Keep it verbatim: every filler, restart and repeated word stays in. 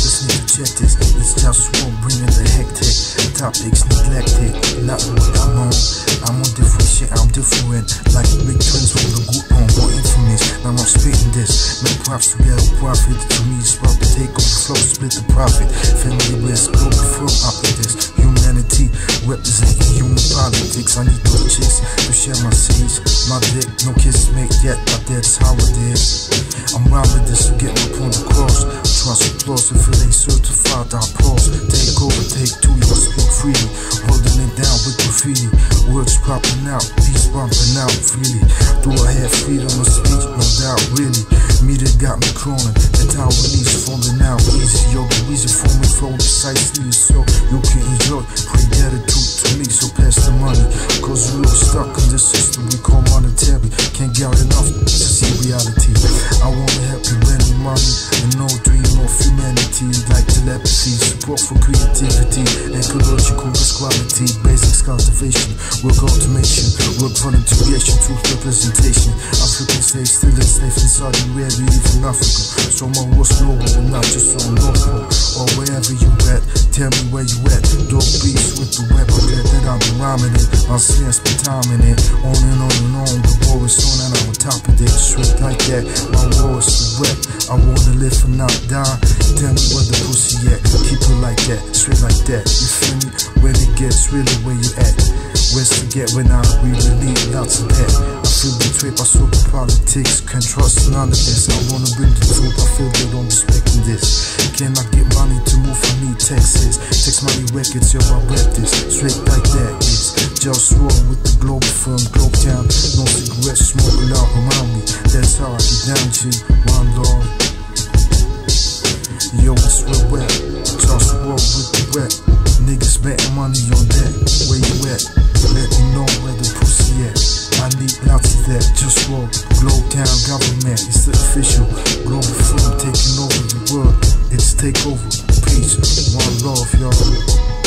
brothers need to check this. It's just war, bringing the hectic. Topics neglected, not what I'm on. I'm on different shit, I'm different. Like big twins from the group on, more infamous. Now I'm spitting this. No props to get a profit. To me, it's about to take over flow, split the profit. Family risk, Globalfirm after this. Humanity, representing human politics. I need those chicks to share my seeds. My dick, no kiss made yet, but that's how it is. I'm round with this to get my point across. Trust applause if it ain't certified, I pause. Take over, take two, you speak freely. Holding it down with graffiti. Words popping out, peace bumping out freely. Do I have freedom of speech? No doubt, really. Media got me crawling, the Taiwanese falling out easy. Yo, the reason for me flow precisely so you can enjoy. Pray gratitude to me, so pass the money. Cause we're all stuck in this system we call monetary. Can't get enough to see reality. I wanna help you lend me money and no dream of humanity. Like telepathy, support for creativity, ecological quality, basics cultivation, work automation, work voluntarization, truth representation. African slaves still enslaved in Saudi Arabia, even Africa. So my war's global, not just on local. Or wherever you at, tell me where you at. Dope beats with the web, I'm glad that I've been rhyming it. I'll spend time in it, on and on and on. The war is on and I'm on top of it. Straight like that, my war is so wet. I wanna live and not die. Tell me where the pussy at, keep it like that, straight like that. You feel me? When it gets really where you at. Where's to get when I really need lots of that. I feel betrayed by super politics, can't trust none of this. I wanna bring the truth, I feel they don't respecting this. Can I get money to move? I need taxes. Text money records, yo, I rap this. Straight like that, it's JustWar with the Globalfirm, Globe Town. No cigarettes smoking out around me. That's how I get down, G. One love. Yo, it's real wet. JustWar with the rap. Niggas betting money on that. Where you at? Let me know where the pussy at. I need lots of that. JustWar, Globe Town government. It's the official Globalfirm taking over the world. It's takeover. Peace. One love, y'all.